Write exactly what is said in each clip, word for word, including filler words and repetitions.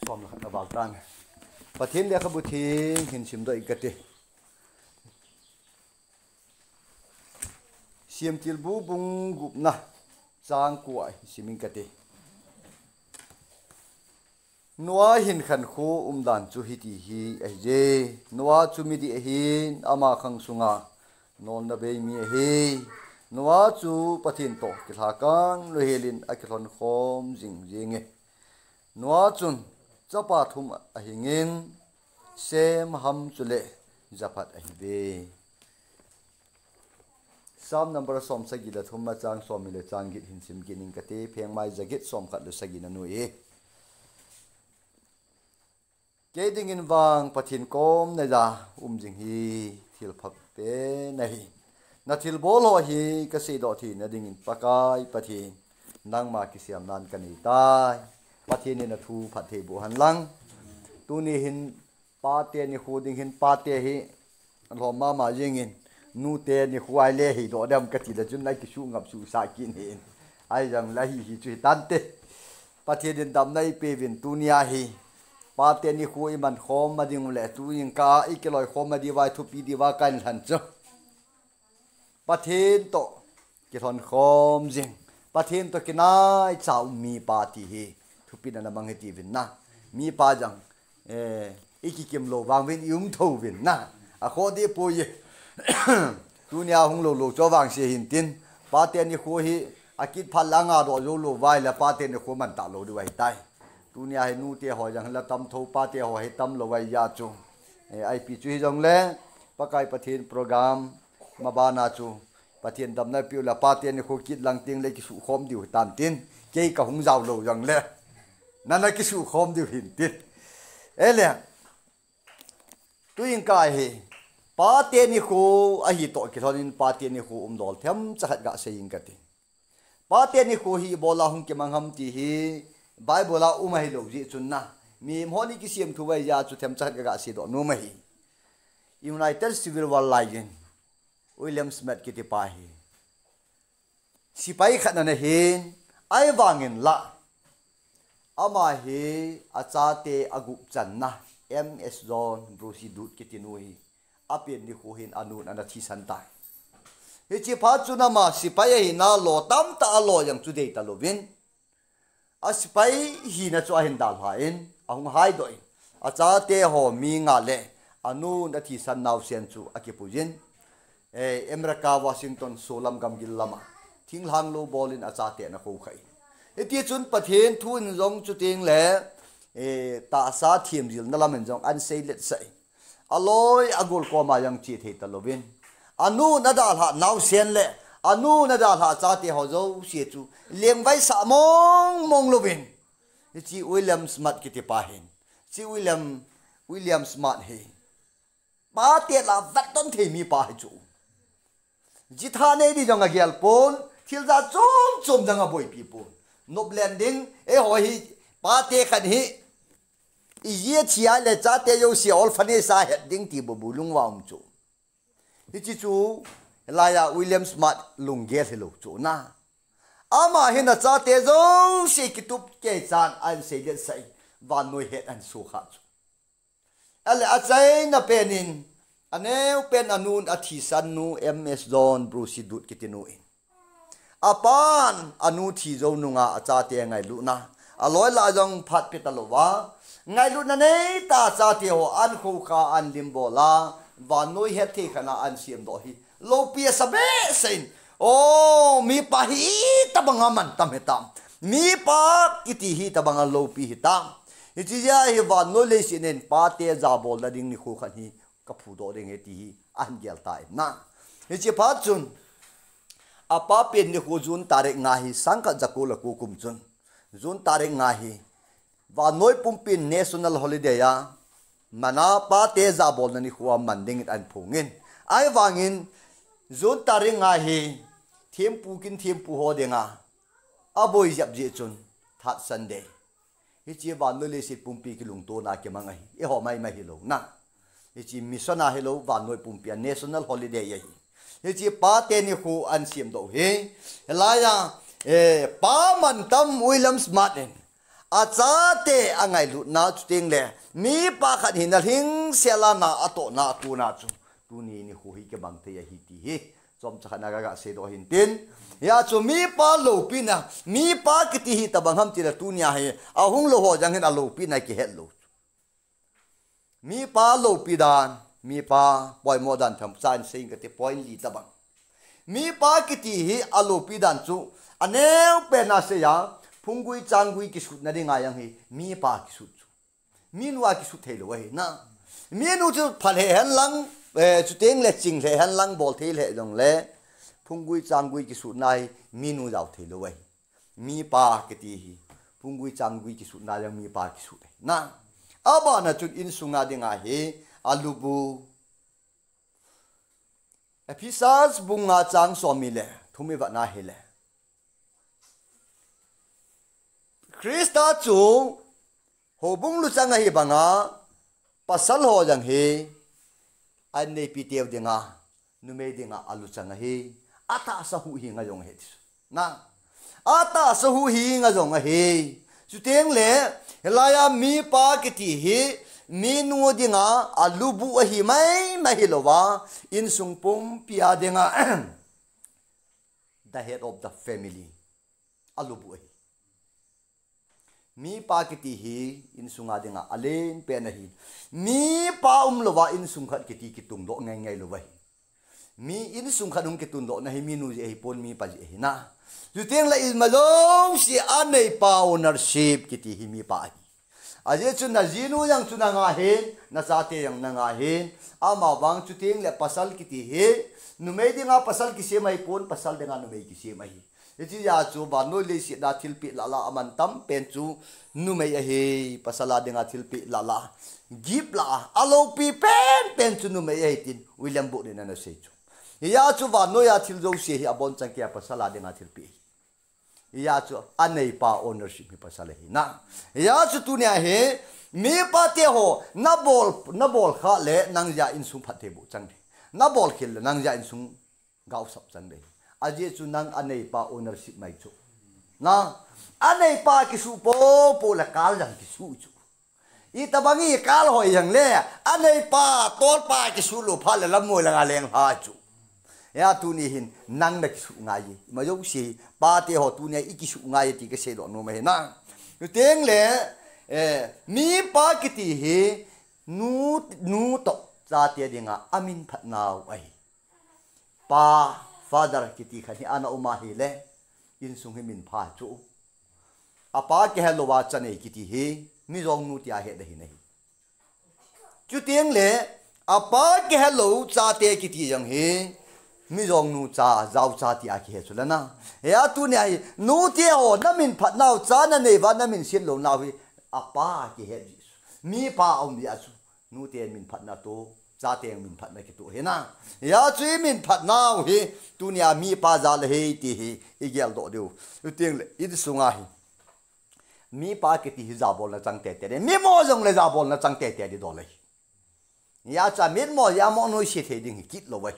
som na bal tan pathin le khabu thing hin sim do ikate siam til bu bung gup na chang kuai simin kate noa hin khan khu umdan chu hi ti hi ai je noa chu mi di hin ama khang sunga non na be mi hi noa chu pathin to ki tha kang lo helin akhlon khom jing jinge noa chun chapa thum a hingin sem ham chule japat a hi be sam number som sagila thum ma chang som mi le chang git hin sim gining kate pheng mai jagit som khat lu sagina nu e ke ding in wang pathin kom na ja um jing hi thil phak te nahi na thil bol ho hi ka se do thi na ding in pakai pathin nang ma ki siam nan kani tai pathin ni na thu phat the bu han lang tu ni hin pa te ni khu ding hin pa te hi lo ma ma jing in nu te ni khuai le hi do dam ka ti da chun lai ki shu ngap su sa kin hin ai jang la hi hi chui tan te pathin din dam nai pe vin tu nia hi pa te ni khui man khom ma ding le tu yin ka ikeloi khom ma di vai thu pi di wa kan han cho pathin to ki thon khom jing pathin to ki nai chau mi pa ti hi thu pi na mang ti vin na mi pa jang eh iki kim lo wang vin yung tho vin na a kho di pu ye tu nya hung lo lo cho wang se hin tin pa te ni khu hi akit phal langa do yo lo vai la pa te ni khu man ta lo du vai tai tu nia he nu te ho jang la tam tho pa te ho he tam lo vai ya chu ai pi chu hi jong le pakai pathin program ma ba na chu pathin dam na pi la pa te ni khu kit lang ting le ki su khom diu tan tin ke ka hung jaw lo jang le na na ki su khom diu hin tin ele tu yin ka he pa te ni khu a hi to ki thonin pa te ni khu um dol them chahat ga se yin ka ti pa te ni khu hi bola hung ke mangham ti hi Bible la umai lo ji chunna mi mhoni ki siam thu wai ya chu them chat ga si do no mai United Civil War Lion William Smith ki ti pa hi sipai khat na hin ai wangin la ama hi acha te agup channa M S John Bruce Dut ki ti noi apin ni khu hin anun ana thi san tai hi chi pha chu na ma sipai hi na lo tam ta lo yang chu dei ta lo win aspai hi na cho hin dal ha in ahung hai doi acha te ho mi nga le anu na thi san naw sen chu akipujin e America Washington solam gam gil lama thing hang lo bolin acha te na ko khai eti chun pathen thun jong chu ting le e ta sa thiem jil na lam jong an sei let sai aloi agol ko ma yang chi the ta lovin anu na dal ha naw sen le anu na da ha cha te ho zo sie chu leng vai sa mong mong lovin chi William Smart ki ti pa hin chi William William Smart he pa te la vat ton the mi pa chu ji tha ne di jong a gel pon thil za chom chom dang a boy pi pon no blending e ho hi pa te khan hi i ye chia le cha te yo si ol phane sa het ding ti bu bulung wa um chu chi chu Laya William Smart lungge hello chu na ama hina cha te zo se kitup ke chan an se ge sai van noi het an su kha chu ale a chai na penin aneu pen anun athi san nu M S John Bruce Dut kitinu in apan anu thi zo nunga acha te ngai lu na aloi la jong phat petalowa ngai lu na nei ta cha te ho an khu kha an limbola van noi het the khana an siam do hi lo pia sabe sein oh mi pa hi tabanga man tam hetam mi pa kiti hi tabanga lo pi hitam iti ja hi wa no le sinen pa te za bol la ding ni khu khan hi ka phu do ding eti hi an gel tai na iti pa chun apa pen ni khu jun tarek nga hi sangka jakula ku kum chun jun tarek nga hi wa noi pumpin national holiday ya mana pa te za bol na ni khu man ding an phungin ai wangin zon tari nga hi thiam pu kin thiam pu ho de nga aboi jap je chun that Sunday hi chi ban no le si pumpi ki lung to na ke mangai e ho mai mai hi lo na hi chi misona hi lo ban noi pumpi national holiday ye hi chi pa te ni khu an sim do he la ya e pa man tam William Smart achate angai lu na chuting le mi pa khat hin hing sela na ato na tu na chu tu ni ni hu hi ke bang te hi ti hi chom cha na ga se do hin tin ya chu mi pa lo pi na mi pa ki ti hi tabang ham ti la tu nya he a hung lo ho jang hin a lo pi na ki het lo mi pa lo pi dan mi pa boy mo dan tham san sing ka te point li tabang mi pa ki ti hi a lo pi dan chu aneu pe na se ya phungui changgui ki sut na ri nga yang hi mi pa ki sut mi nuwa ki sut thei lo hi na mi nu chu phal he han lang chu teng le ching le han lang bol thei le dong le phungui changgui ki sut nai mi nu jaw thei lo hi mi pa ki ti hi phungui changgui ki sut na yang mi pa ki sut na aba na chu in sunga dinga hi alubu episas bunga chang somile thumi wa na hele Krista chu hobung lu chang hi banga pasal ho jang hi an nei pi tew dinga nume dinga alu chang hi ata sa hu hi nga jong he na ata sa hu hi nga jong hi chu teng le helaya mi pa ki ti hi mi nu dinga alu bu hi mai mai hilowa in sung pum pia dinga the head of the family alu bu mi pa ki ti hi in sunga dinga alen pe na hi mi pa um lowa in sung khat ki ti ki tung do ngai ngai lo wai mi in sung khat um ki tung do na hi mi nu je hi pon mi pa je hi na ju teng la is malong si anei pa ownership ki ti hi mi pa hi aje chu na jinu yang chu na nga hen na sa te yang na nga hen ama wang chu teng le pasal ki ti he nu me dinga pasal ki se mai pon pasal dinga nu me ki se mai Iti ya chu ba no le si da thilpi la la aman tam pen chu nu me he pasala dinga thilpi la la gip la alo pi pen pen chu nu me he tin William bu ni na se chu ya chu ba no ya thil jo se hi abon chang kya pasala dinga thilpi ya chu anei pa ownership mi pasala hi na ya chu tu nya he me pa te ho na bol na bol kha le nang ja in sum phathe bu chang na bol khil nang ja in sum gau sap chang de aje chu nang anei pa ownership mai chu na anei pa ki su po po la kal jang ki su chu i tabangi kal hoi yang le anei pa tol pa ki su lo pha le lam moi la nga leng ha chu ya tu ni hin nang na ki su ngai ma yo si pa te ho tu ne i ki su ngai ti ke se do no me na teng le eh mi pa ki ti he nu nu to cha te dinga amin phat naw ai pa father kiti khani ana uma hi le in sung hi min pha chu apa ke hello wa chane kiti hi mi rong nu tia he dahi nahi chu tieng le apa ke hello cha te kiti yang he mi rong nu cha zau cha ti a ki he chu la na ya tu ne ai nu te ho na min phat naw cha na ne wa na min sin lo na wi apa ki he mi pa om dia chu nu te min phat na to cha te min phat na ki tu he na ya chui min phat naw hi tu nia mi pa za le he ti hi igel do du tu tieng le i sunga hi mi pa ki ti za bol na chang te te mi mo jong le za bol na chang te te di do le ya cha min mo ya mo no shi the ding kit lo wai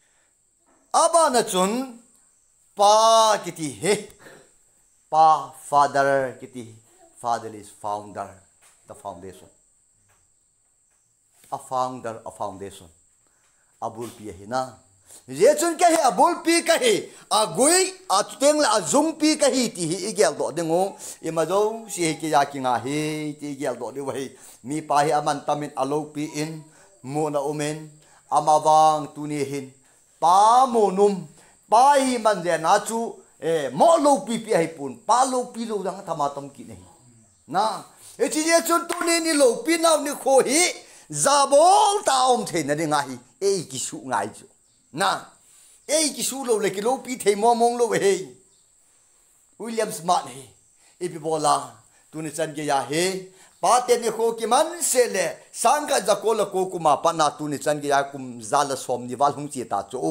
aba na chun pa ki ti he pa father ki ti father is founder the foundation a founder a foundation abul pi hi na je chun ka he abul pi ka he agui a teng la azung pi ka hi ti hi igel do dengo e ma do si ki ya ki nga he ti igel do de wai mi pa hi aman tamin alo pi in mo na omen amawang tu ni hin pa mo num pa hi man je na chu e mo lo pi pi hi pun pa lo pi lo dang thama tom ki nei na e chi je chun tu ni ni lo pi naw ni kho hi zabol ta om the na dinga hi e ki su ngai chu na e ki su lo le ki lo pi the mo mong lo he William Smart he e bi bola tu ni chan ge ya he pa te ni kho ki man se le sang ka za ko la ko ku ma pa na tu ni chan ge ya kum za la som ni wal hung chi ta chu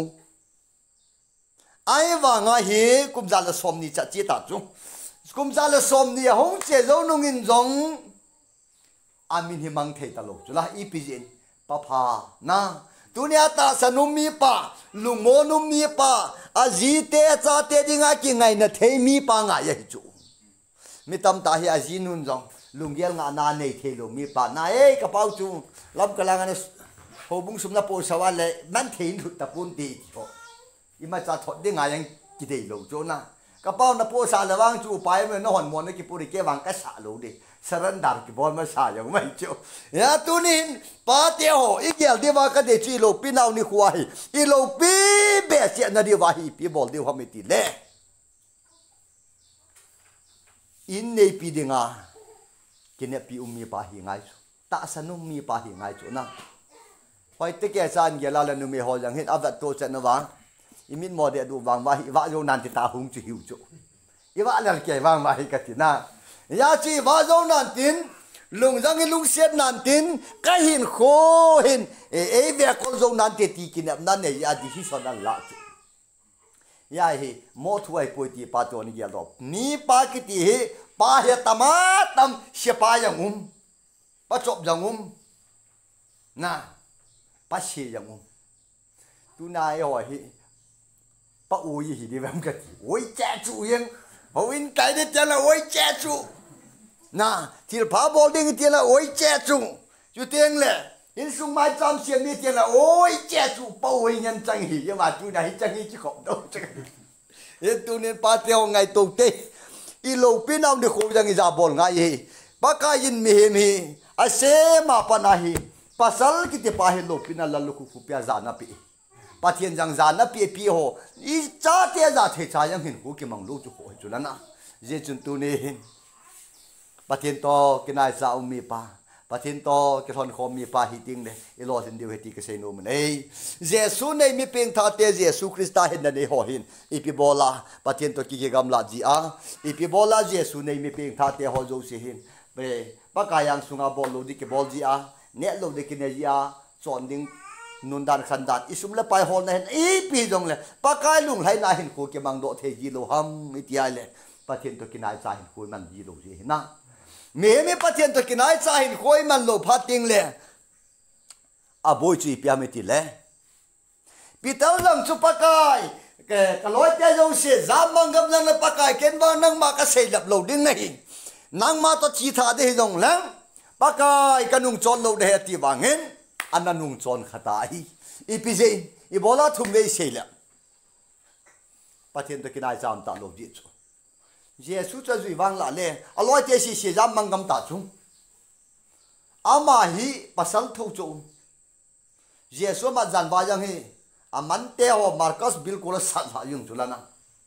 ai wa nga he kum za la som ni cha chi ta chu kum za la som ni hong che zo nung in zong amin hi mang thei ta lo chu la i pi jin pa pha na dunia ta sanum mi pa lungo num mi pa azite cha te dinga ki ngai na thei mi pa nga ye chu mi tam ta hi ajinun jong lungial nga na nei thelo mi pa na e ka pau chu lam kalang ane hobung sumna po sawale man thein thu tapun ti ho ima cha thot de nga yang ki dei lo cho na ka pau na po sa lawang chu pai me no hon mon ki puri ke wang ka sa lo de surrender ki bol ma sa yang mai chu ya tunin pa te ho i gel de wa ka de chi lo pinau ni khuai i lo pi be che na di wa hi pi bol de ho mi ti le in nei pi de nga kine pi um mi pa hi ngai chu ta sanum mi pa hi ngai chu na hoi te ke san ge la la nu mi ho yang hin avat to chen na wa i min mo de du wang wa hi wa yo nan ti ta hung chu hiu chu i wa la ke wang wa hi ka ti na ya chi wa zo nan tin lung jang lung set nan tin ka hin kho hin e e ve ko zo nan te ti kin nan ne ya di hi so nan la chu ya hi mo thu ai poi ti pa to ni ge lo ni pa ki ti hi pa he tama tam she pa yang um pa chop yang um na pa she yang um tu na ai ho hi pa u yi hi di vam ka ti oi cha chu yang ho in kai de cha la oi cha chu na til pa bol ding ti la oi cha chu chu tieng le in sung mai cham xian ni ti la oi cha chu pa oi nhân chang hi ya ma tu dai chang hi chi khom do chang e tu nen pa te ho ngai to te i lo pin am de kho jang i za bol ngai hi pa ka yin mi hi mi a se ma pa na hi pasal ki te pa he lo pin la lu ku fu pya za na pi pa thien jang za na pi pi ho i cha te za the cha yang hin ku ki mang lu chu ho chu la na je chun tu ne hin pa thien to ki nai sa um mi pa pa thien to ki thon khom mi pa hi ting le i lo sin diu he ti ka se no man ei jesu nei mi peng tha te jesu krista hin na ne ho hin i pi bola pa thien to ki ge gam la ji a i pi bola jesu nei mi peng tha te ho zo si hin be pa ka yang sunga bol lo di ki bol ji a ne lo de ki ne ji a chon ding nun dan khan dan isum le pai hol na hen i pi dong le pa kai lung lai na hin ko ke mang do the ji lo ham i ti ai le pa thien to ki nai cha hin ko man ji lo ji na me me pa thien to ki nai cha hin ko man lo pha ting le a boi chi pya me ti le pi tao lang chu pa kai ke ka loi te jo se zam mang gam lang pa kai ken ba nang ma ka sei lap lo ding nei nang ma to chi tha de dong lang pa kai kanung chon lo de ti wangin ananung chon khata hi ipj ibola thumle seila pathen to kinai jam ta lo ji chu jesu cha zui wang la le aloi te si se jam mangam ta chu ama hi pasal tho chu jesu ma jan ba yang hi aman te ho marcus bilkul sa sa yung chu lana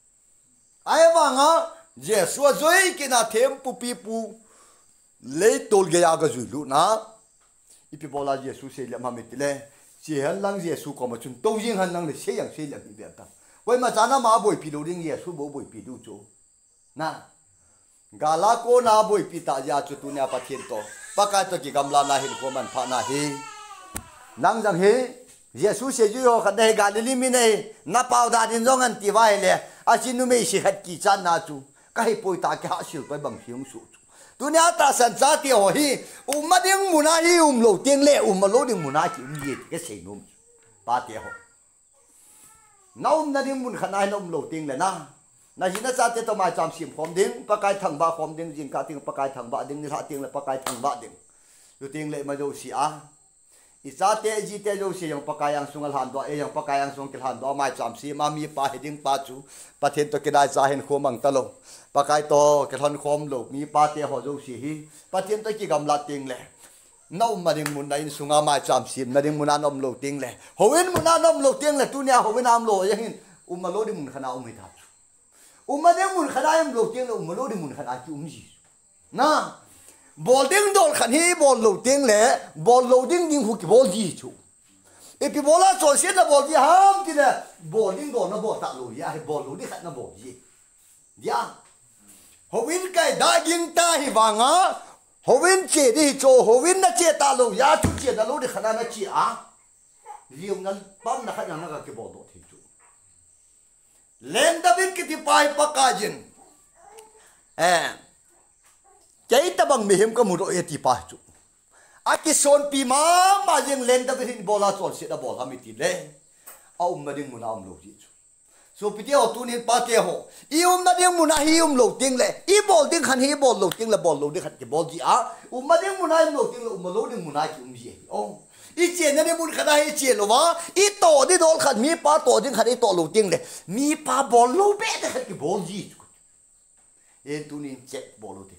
ai wanga jesu zui kina them pu pi pu le tol ge ya ga zui lu na ipi bola jesu se le ma mit le che han lang jesu ko ma chun to yin han lang le se yang se le bi be ta wai ma chana ma boi pi lo ding jesu bo boi pi du chu na gala ko na boi pi ta ya chu tu nya pa thien to pa ka to ki gamla na hin ko man pha na hi nang jang he jesu se ju ho khan dai ga li mi nei na pau da din jong an ti wai le a chin nu me si khat ki chan na chu ka hi poi ta ka sil pai bang hiung su dunia ta san sa ti ho hi um ma ding mu na hi um lo tieng le um ma lo ding mu na ki um ye ke sei num pa ti ho na um na ding mun khana na um lo tieng le na na hi na sa te to mai cham sim khom ding pa kai thang ba khom ding jing ka ting pa kai thang ba ding ni ha ting le pa kai thang ba ding lu ting le ma jo si a i sa te ji te jo si yang pa kai yang sungal han do e yang pa kai yang sung kil han do mai cham si ma mi pa hiding pa chu pa then to kinai sa hen kho mang ta lo pa kai to ke thon khom lo mi pa te ho jo si hi pa then to ki gam la ting le no ma ding mun nai sunga mai cham sim na ding mun an om lo ting le hoin mun an om lo ting le tu nya hoin am lo yang hin um ma lo ding mun khana um hi ta um ma ding mun khana am lo ting le um ma lo ding mun khana ki um ji na bol ding dol khan hi bol lo ting le bol lo ding ding hu ki bol ji chu e pi bola so se na bol ji ham ti le bol ding do na bol ta lo ya bol lo di khat na bol ji ya hovin kai da ging ta hi wanga hovin che di cho hovin na che ta lo ya chu che da lo di khana na chi a liu na pam na khat na ka ke bol do thi chu len da bin ki ti pai pa ka jin eh cái ta bằng miếng có một đội ti pa chu a ki son pi ma ma jeng len da bin bola chol se da bol ha mi ti le au ma ding mun am lo ji chu so pitia tu nin pa te ho ium na ding muna hi um lo ting le i bol ding khan hi bol lo ting le bol lo ding khan ke bol ji a um ma ding muna lo ting le um lo ding muna ki um ji oh i che na ne mun khana hi che lo wa i to di dol khan mi pa to ding khan i to lo ting le mi pa bol lo be de khan ke bol ji e tu nin check bol lo ting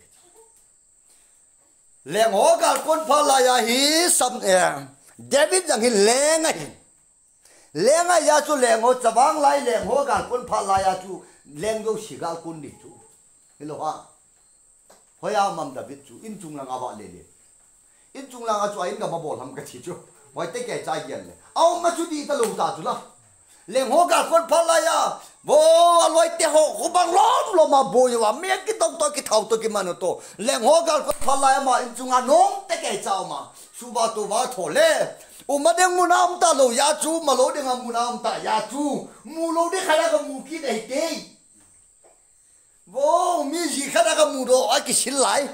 leng ho gal kon pha la ya hi sam David jang hi leng ai leng ai ya chu leng ho chawang lai leng ho gal kon pha la ya chu leng do si gal kun ni chu hello ha hoya mam David chu in chung lang awa le le in chung lang a chu in ga ma bol ham ka chi chu wai te ke cha yen le au ma chu di ta lo ta chu la leng ho gal kon pha la ya bo aloi te ho ho bang lom lo ma bo yo me ki tong to ki thau to ki man to leng ho gal kon pha la ya ma in chung a nong te ke cha ma su ba to ba tho le u ma deng mu nam ta lo ya chu ma lo deng mu nam ta ya chu mu lo de khala ga mu ki dei te bo mi ji khala ga mu do a ki sil lai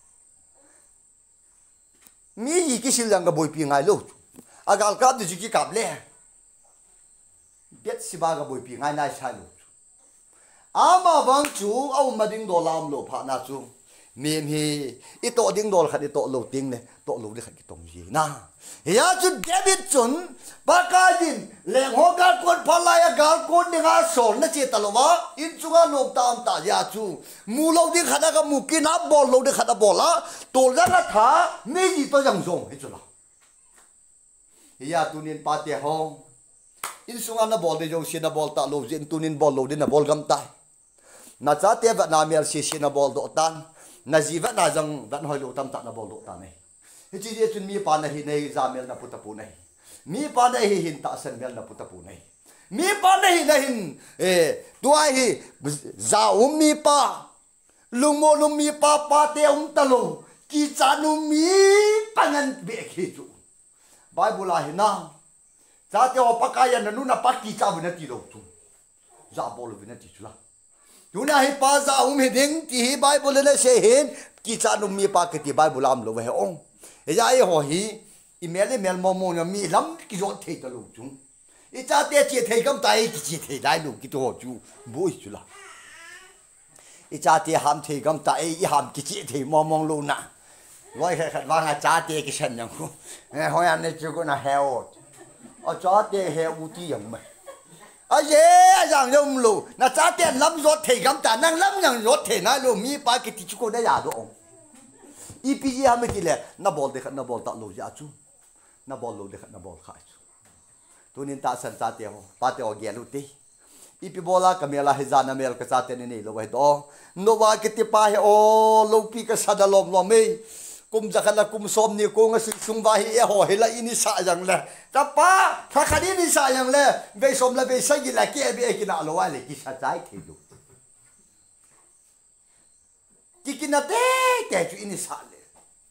mi ji ki sil yang ga boi pi ngai lo agal kap de ji ki kap le bet si ba ga boi pi ngai nai sai lo ama bang chu au ma ding do lam lo pha na chu mem hi i to ding dol khat i to lo ting ne to lo de khat ki tong ji na ya chu David chun ba ka din leng ho gal kon phala ya gal kon ni ga sol na che talowa in chunga nom tam ta ya chu mu lo ding khada ga mu ki na bol lo de khada bola to la na tha me ji to jang zong he chu la ya tu nin pa te ho in sunga na bol de jong si na bol ta lo jin tu nin bol lo de na bol gam tai na cha te va na mer si si na bol do tan na jiwa na jang dan hoi lo tam ta na bol do ta nei hi chi je chun mi pa na hi nei zamel na puta pu nei mi pa na hi hin ta san mel na puta pu nei mi pa na hi na hin eh tua hi za um mi pa lung mo lung mi pa pa te um ta lo ki cha nu mi pangan be khi chu bible hi na cha te o pa ka ya na nu na pa ki cha bu na ti lo chu za bol bu na ti chu la Tuna hi pa za um hi ding ti hi Bible le se hin ki cha nu mi pa ke ti Bible am lo we ong e ya e ho hi i mel mel mo mo mi lam ki zo the ta lo chu i cha te chi the kam tai ki chi the dai lu ki to chu bo i chu la i cha te ham the kam tai i ham ki chi the mo mo lo na loi kha kha wa nga cha te ki san yang ko e ho ya ne chu ko na he o a cha te he u ti yang ma à yeah rằng nhung lù na cha tiền lắm rót thì gắm ta năng lắm nhằng rót thì na lù mi pa cái tí chú cô đã giả rồi i pi gì ham cái lệ na bol để khát na bol tạo lù giả chú na bol lù để khát na bol khai chú tu nên ta san cha tiền pa tiền ở lù tí i pi bola kamela hezan na mel cái cha tiền này lù vậy đó no wa cái tí pa he o lù pi cái sa da lom lom mê kum jakala kum som ni ko nga sung ba hi ho hela ini sa yang le ta pa kha khani ni sa yang le ve som la ve sa gi la ke be ki na lo wa le ki sa chai the du ki ki na te ke chu ini sa le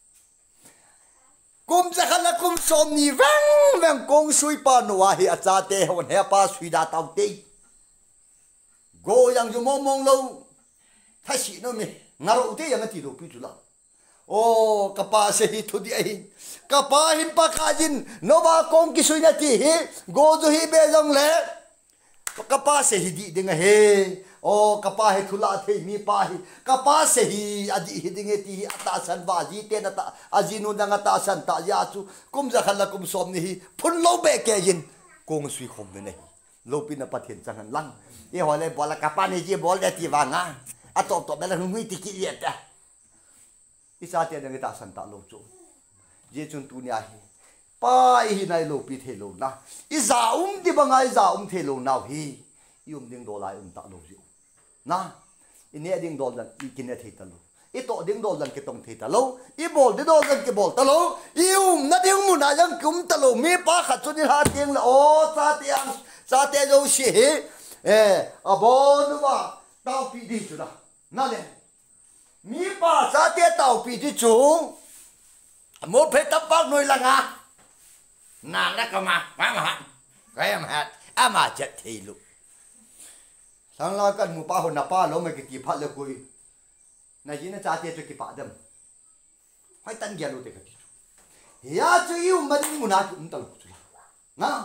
kum jakala kum som ni wang wang kong sui pa no wa hi a cha te hon he pa sui da tau te go yang ju mong mong lo tha si no me ngaro te yang ti do pi chu la oh kapa se hi thu di ai kapa hin pa khajin no ba kong ki suina ti hi go du hi be jong le kapa se hi di ding he oh kapa he thula the mi pa hi kapa se hi aji hi ding ti hi ata san ba ji te na ta aji nu dang ata san ta ya chu kum ja khala kum som ni hi phun lo be ke yin kong sui khom ne lo pin na pathen chang lang e ho le bola kapa ni ji bol de ti wa nga atop to be la hui ti ki ye ta isa te dang ta san ta lo chu je chun tu nya hi pa hi nai lo pi the lo na iza um di bangai za um the lo now hi yum ding do lai um ta lo ju na ine ding do lan i kin the ta lo i to ding do lan ke tong the ta lo i bol de do lan ke bol ta lo i um na ding mu na yang kum ta lo mi pa kha chu ni ha ting la o sa te ang sa te jo shi eh a bo nu wa tao pi di chu na na le mi pa sa te tao pi di chu mo phe tap pak noi la nga na na ka ma ma ma ka em hat ama chat thi lu sang la kan mu pa ho na pa lo me ki phat le kui na ji na cha te chu ki pa dam hai tan gya lu te ka ti ya chu yu ma ding mu na chu ta lu chu na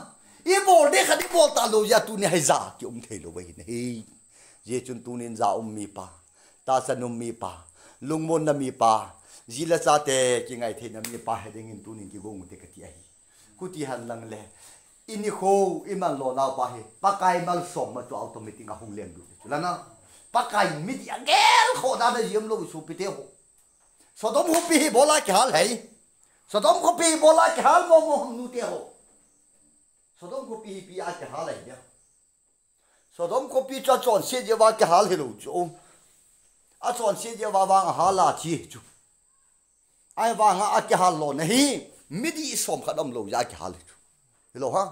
i bol de khadi bol ta lo ya tu ne hai za ki um thei lo wei nei je chun tu nin za um mi pa ta sanum mi pa lungmon na mi pa zila cha te ki ngai the na mi pa he ding in tu nin ki gong te ka ti ai ku ti han lang le ini kho iman lo na pa he pakai mal som ma tu automatic a hung len du la na pakai mi ti agel kho da da yem lo su pi te ho so dom ho pi bola ki hal hai so dom ko pi bola ki hal mo mo nu te ho so dom ko pi pi a ki hal hai ya so dom ko pi cha chon se je wa ki hal he lo chu a chon se je wa wa ha la chi chu ai wa nga a ki hal lo nahi mi di som khadam lo ya ki hal chu hello ha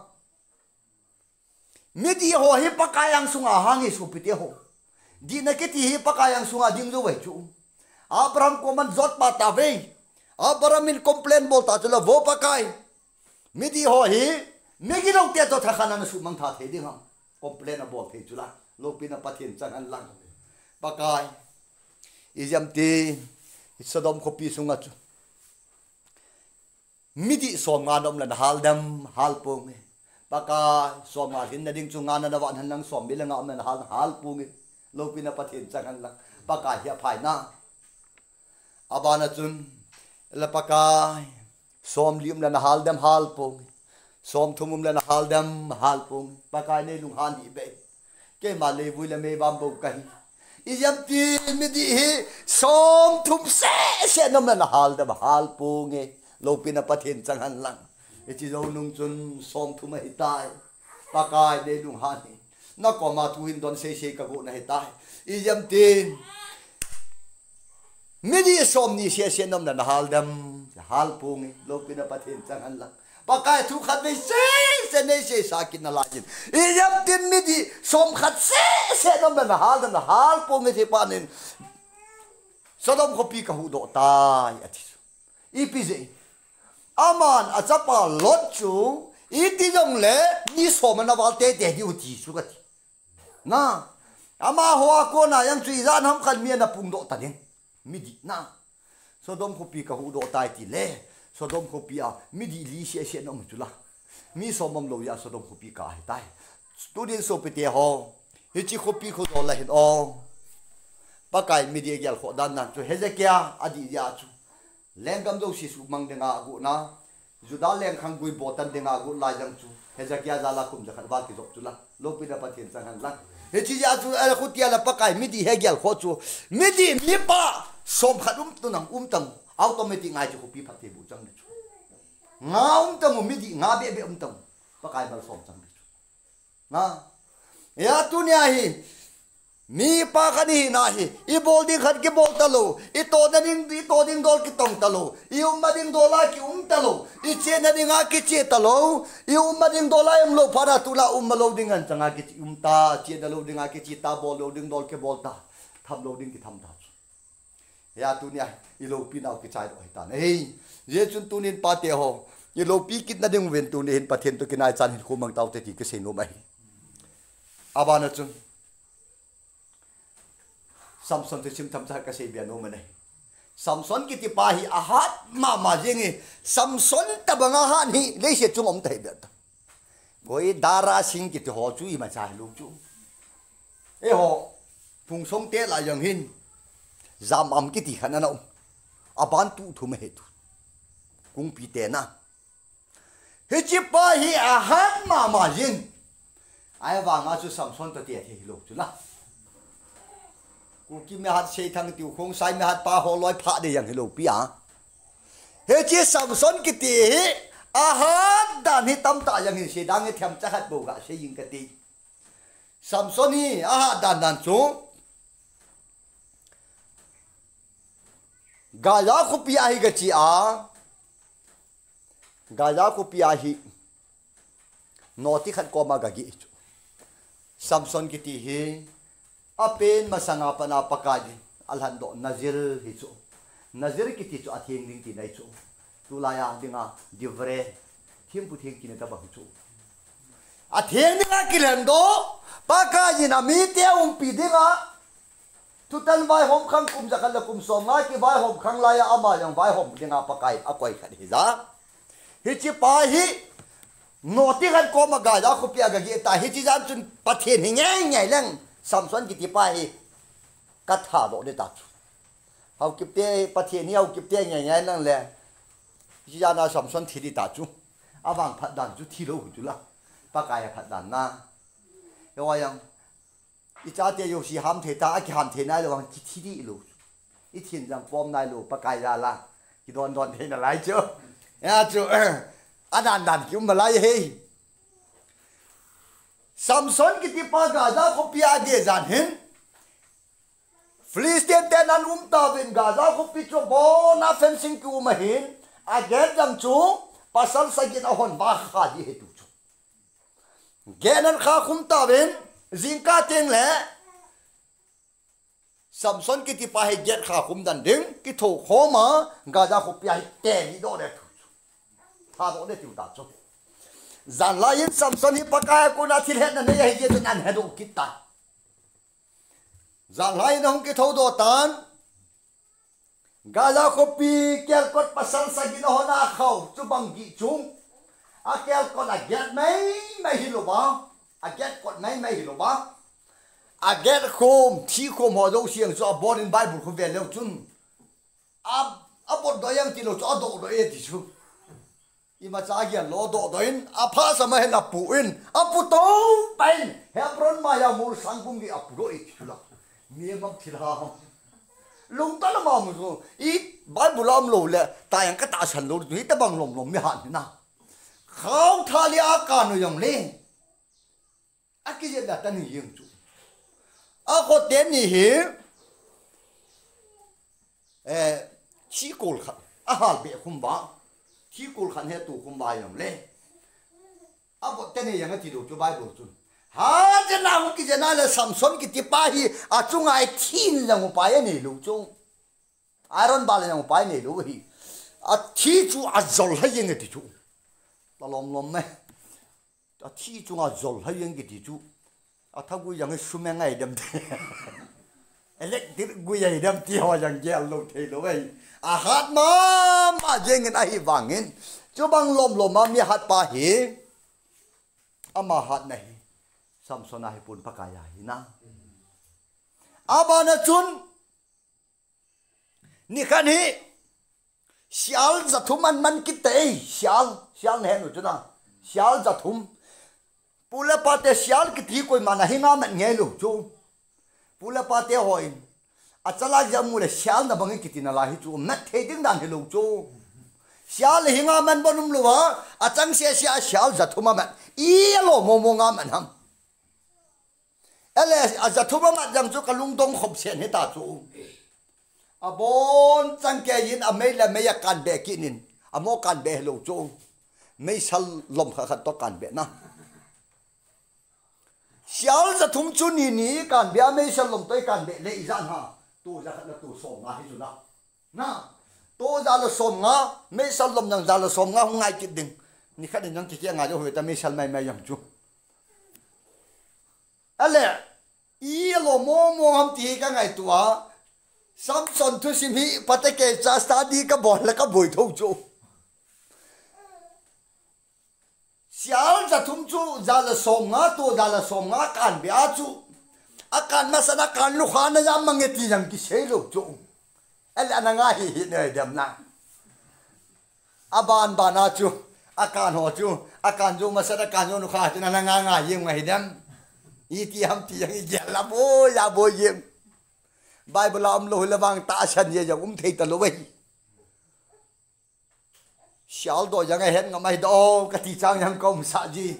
mi di ho hi pakayang sunga hangi su pi te ho di na ke ti hi pakayang sunga ding lo wei chu Abraham ko man zot pa ta ve Abraham min complain bol ta chula wo pakai mi di ho hi mi gi lo te to tha khana na su mang tha the ding ha complain a bol the chula lo pi na pathin chang an lang pakai izam ti sodom ko pi sunga chu mi di som nga dom la hal dam hal pung pakai som nga hin na ding chu nga na wan han lang som bi la nga man hal hal pung lo pi na pathin chang an lang pakai ya phai na abana chun la pakai som lim la hal dam hal pung som thumum la hal dam hal pung pakai ne lung han hi be ke ma le vui la me bam bo kai izam ti mi di hi som thum se se nom la hal dam hal pung lo pin a pathin chang han lang e chi zo nung chun som thum hi tai pakai ne lung han hi na ko ma tu hin don se se ka go na hi tai izam tin midi som ni se se nom na hal dam hal pung lo pin a pathin chang han lang pakai thu khat me se se ne se sakin na lajin izam tin midi som khat se se nom na hal dam hal pung se panin sodom ko pi ka hu do tai ati ipize aman achapa lot chu iti jong le ni som na wal te te di uti su ka na ama ho ko na yang chui zan ham khan mien na pung do ta ding midi na sodom ko pi ka hu do tai ti le sodom ko pi a midi li se se nom chu la mi somom lo ya sodom ko pi ka hai tai student so pe te ho hi chi ko pi ko do la hin o pakai midi gyal kho dan na chu hezekia adi ya chu lengam do si su mang denga gu na juda leng khang gui botan denga gu la jang chu hezekia zala kum jakhat ba ki zop chu la lo pi da pathin chang han la he chi ya chu ala khu tia la pakai midi he gyal kho chu midi mi pa som khadum tu nang um tang automatic ngai chu pi phat te bu chang chu nga um tang midi nga be be um tang pakai bal som chang chu na ya tu nya hi mi pa kani na hi I bol ding khat ki bol talo I to na ding I to ding dol ki tong talo I um ma ding dola ki um talo I che na ding a ki che talo I um ma ding dola em lo para tu la um ma lo ding an changa ki um ta che da lo ding a ki chi ta bol lo ding dol ke bol ta tham lo ding ki tham ta ya tu nya I lo pi nau ki chai do ta ei ye chun tu nin pa te ho I lo pi kit na ding wen tu nin pa then tu ki nai chan hin khu mang tau te ki ke se no mai abana chun Samson tu sim tham cha ka se bia no mane Samson ki ti pa hi ahat ma ma jingi Samson ta banga han hi le se chung om tai bia ta goi dara sing ki ti ho chu I ma cha lu chu e ho phung song te la yang hin zam am ki ti khana na aban tu thu me he tu kung pi te na he chi pa hi ahat ma ma jing ai wa nga chu Samson to te he lu chu laกูกินไม่หัดเชยทางติวคงใส่ไม่หัดปลาหอลอยพระได้ยังให้ลูกพี่อ่ะเฮ้ยจีสัมสนกิติอาหารด้านนี้ตั้มตายังเห็นเสียดังให้ทำจะหัดโบกะเสียยิงกิติสัมสนนี่อาหารด้านนั้นสูงกายาคุปีอาหิกจีอากายาคุปีอาหินอติขัดกอมากะกิสัมสนกิติเฮapen masanga pana pakadi alhando nazir hichu nazir kiti chu athing ding ti nai chu tulaya dinga divre thim pu thing kine ta ba chu athing dinga kilendo pakadi na mi te um pi dinga tutan vai hom khang kum jakal kum som nga ki vai hom khang laya ama yang vai hom dinga pakai akoi khat hi za hi chi pa hi noti kan ko ma ga da ko pia ga gi ta hi chi jan chun pathen hi ngai ngai lang samson ki ti pa hi ka tha do de ta hau kip te pathen hi hau kip te ngai ngai lang le chi jan na samson thi di ta chu awang phat dan chu thi lo hu chu la pa kai phat dan na yo wa yang i cha te yo si ham the ta ki ham the nai lo wang ki thi di lo i thin jang pom nai lo pa kai ra la ki don don the na lai chu ya chu anh ăn đàn kiểu mà lại hay Samson cái tiếp ba Gaza có bia để dàn hin Philistine tên anh um ta bên Gaza có bị cho bó na fencing cứu mà hin à ghét rằng chú pasal sagin ahon ba khá đi hết chú ghét anh khá khum ta bên riêng cá tên lẽ Samson cái tiếp ba hay ghét khá khum đàn đứng cái thổ khó mà Gaza có bia tên đi đó đấy tha đó để tiêu ta cho zan la yin Samson hi pakai ko na thil het na ne hi je tu nan he do kita zan la yin hong ki tho do tan Gaza ko pi kel kot pasal sa gi no na khau chu bang gi chung a kel ko na get mai mai hi lo ba a get kot mai mai hi lo ba a get khom thi khom ho do siang so born in bible ko ve le chun a a bod do yang ti lo cho do do e ti chu ima chagi lo do doin apha sama he na puin apu to pain hebron ma ya mur sangkum gi apro ik chula mi mam thila lung ta ma mu so i bible am lo le ta yang ka ta san lo ni ta bang lom lom mi han na khau tha li a ka no yong le a ki je da ta ni yeng chu a ko ten ni hi eh chi kol kha a hal be khum ba khi cô khăn hết tụ không bài làm lên, à bộ tên này yang cái điều cho bài bổ chun, ha cái nào cái cái nào là Samson cái tiếp bài à chung ai thiên yang một bài này luôn chung, Iron Ball yang một bài này luôn hi, à thi chu à zol hay yang cái chu, ta lom lom này, à thi chu à zol hay yang cái chu, à thằngกูยังcái số mấy ngày đâm thế, electricกูยังđâm thế hoa yang gel luôn thế luôn vậy. À hát mà mà dên ngân ai vàng ngân chú băng lom lom mà mi hát pa hi à mà hát này Samson ai pun pakaya hi na à bà na chun ni khan hi sial za thum an man ki te sial sial ne nu chuna sial za thum pula pa te sial ki thi koi mana hi nga man nge lu chu pula pa te hoi à chả là giờ mua là xéo là bằng cái kỹ năng là hết chú mất thế tiếng đàn thì lâu chú xéo là hình ảnh mình bận luôn à à chẳng xéo xéo xéo giật thua mà mình ý lo mò mò ngắm mình ham ấy là à giật thua mà mình rằng chú cái lung tung khom xén hết ta chú à bốn chẳng cái gì à mấy là mấy cái bè kia nín à mỗi cái bè lâu chú mấy sal lom khát khát to cái bè na xéo giật thum chú nín nín cái bè mấy sal lom tới cái bè lấy ra ha tu ra là tu sôm ngã hết rồi đó, na tu ra là sôm ngã, mấy sal lom rằng ra là sôm ngã không ai kịp đừng, ni khách đến những cái kia ngã cho người ta mấy sal mày mày giống chú, ale, ý lo mò mò ham tí cái ngày tua, Samson thu sim hi, bắt cái cha study cái bọn là cái buổi thâu chú, xéo ra thum chú ra là sôm ngã tu ra là sôm ngã cản bia chú. akan masa na kan lu khana ya mangeti yang ki selo chu ala na nga hi hi ne dem na aban bana chu akan ho chu akan ju masa na kan nu kha chu na nga nga yeng ngai dem i ti ham ti yang ya la bo ya bo yem bible am lo lawang ta san ye yang um thei ta lo wei xiao do yang hen ngamai do ka ti chang yang kom sa ji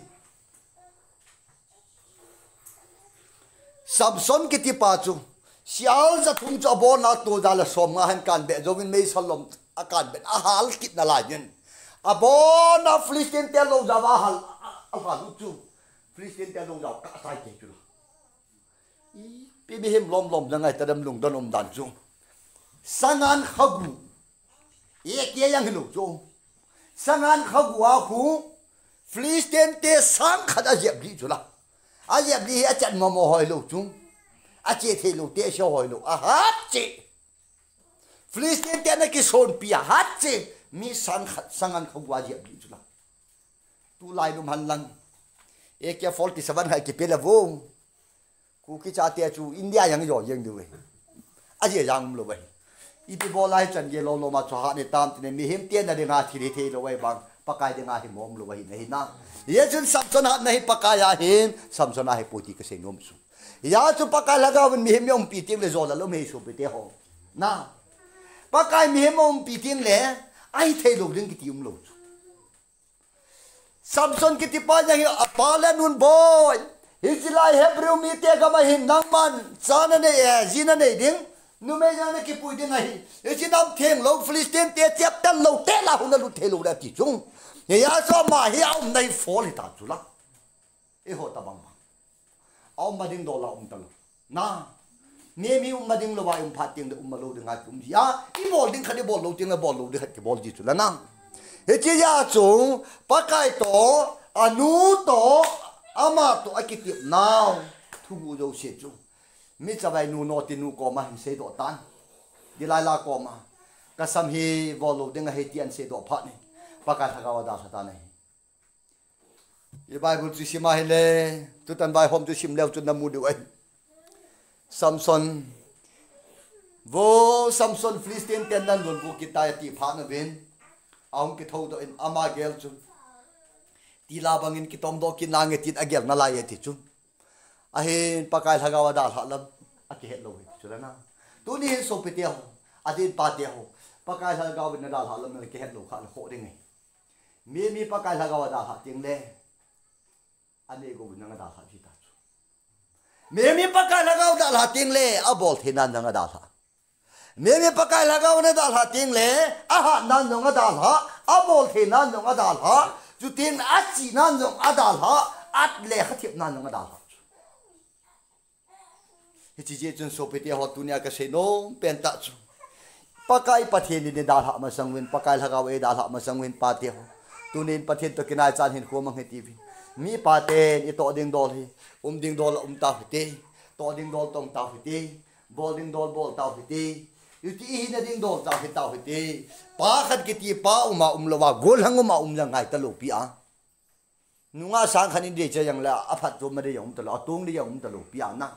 Samson cái tiếp ba chú, sial za thung cho bố na tu ra là xóm ngã hành can bẹ rồi mình mấy salom à can bẹ à hal kít na lại nhân à bố na Philistine tên lâu ra vào hal à hal chú Philistine tên lâu ra cả sai chết chú, ý bị bị hem lom lom ra ngay ta đâm lùng đâm lom đàn chú, sangan khagu, ý kia yang hiểu chú, sangan khagu à khu Philistine tên sang khát à dẹp đi chú la. À dẹp đi à chặn mò mò hỏi lục chúng à chế thì lục tê sao hỏi lục à hát chế Philistine tên này cái sồn pia hát chế mi sang sang ăn không qua dẹp đi chú la tu lai num han lang e ke forty seven hai ke pela vong ku ki cha te chu India yang yo yang du a je yang lo bai i pi bo lai chan ge lo lo ma cha ne tam ne mi him tien na de nga thi re the lo bai bang pakai de nga hi mom lo bai nei na ye chun Samson hat nahi pakaya hin Samson nahi poti ke sengom su ya chu pakai laga wen mi him yom pi ting le zo la lo me su pe te ho na pakai mi him om pi ting le ai thei lo ding ki ti um lo Samson ki ti pa yang apala nun boy Israel Hebrew mi te ga ma hin nang man sana ne e zina ne ding nu me yang ne ki pui ding ai e chi nam theng lo Philistine te chep tan lo te la hu na lu the lo da ti chung ye ya so ma hi au nei fo li ta chu la e ho ta bang au ma ding do la um ta lo na me mi um ma ding lo ba um phat ting de um ma lo de nga tum ya i bol ding khade bol lo ting la bol lo de khat ke bol ji chu la na he chi ya chung pa kai to anu to ama to akitip now thu bu jo se chu mi cha bai nu no ti nu ko ma hin se do tan di lai la ko ma ka sam hi bol lo ding he tian se do phat ni pakai thagawa da sata nei i bible chu sima hele tu tan bai hom chu sim leu chu namu du ai Samson vo Samson Philistine ten nan don bu kitai ti pha na ven aum ki thau do in ama gel chu ti la bangin ki tom do ki nange tin agel na la ye ti chu a hin pakai thagawa da ha lam a ki het lo chu la na tu ni so pe te ho a din pa te ho pakai thagawa na da ha lam ki het lo kha ho ding ai mi mi pakai thagawa da ha ting le ane go na da ha ji ta chu mi mi pakai thagawa da ha ting le a bol thinan na da ha mi mi pakai thagawa na da ha ting le a ha nan no da ha a bol thinan no da ha chu tin a chi nan no a da ha at le kha thip nan no da ha hi chi je chun so pe te ho tunia ka se no pen ta chu pakai pathen ni da ha ma sangwin pakai thagawa e da ha ma sangwin pa te ho tunin pathen to kinai chan hin ko mang he tv mi pa ten i to ding dol hi um ding dol um ta hi to ding dol tong ta hi bol ding dol bol ta hi yu ti hi na ding dol ta hi ta hi pa khat ki ti pa uma um lo wa gol hang uma um la ngai ta lo pi a nunga sang khan in de che yang la a phat to ma de yong ta lo tung de yong ta lo pi a na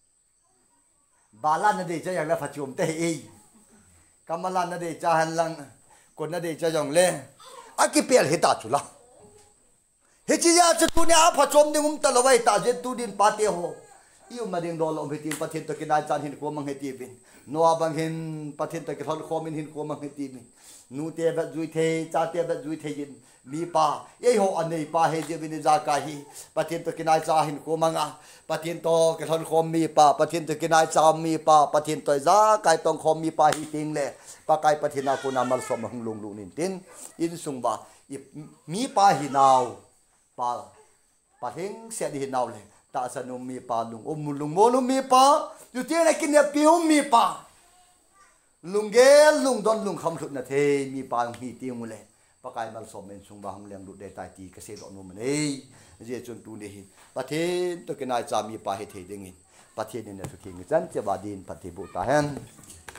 bala na de che yang la phat chum te e kamala na de cha han lang kon na de cha yong le akipel hita chula hechiya chu tu ne a phachom ding um talawai ta je tu din pate ho iu mading dol om hitin pathin to kinai chan hin ko mang heti bin no abang hin pathin to kithol khomin hin ko mang heti bin nu te ba jui the cha te ba jui the yin mi pa ye ho anei pa he je bin za ka hi pathin to kinai cha hin ko manga pathin to kithol khom mi pa pathin to kinai cha mi pa pathin to za kai tong khom mi pa hi ting le pakai pathina ko na mal som hung lung lu nin tin in sung ba mi pa hi naw pa pathing se di naw le ta sa no mi pa lung om lung mo lung mi pa yu ti na kin ya pi um mi pa lung gel lung don lung kham thut na the mi pa hi ti mu le pakai mal som men sung ba hung leng du de tai ti ka se do no ma nei je chun tu ne hi pathin to kinai cha mi pa he the ding in pathin ne su king chan che ba din pathi bu ta hen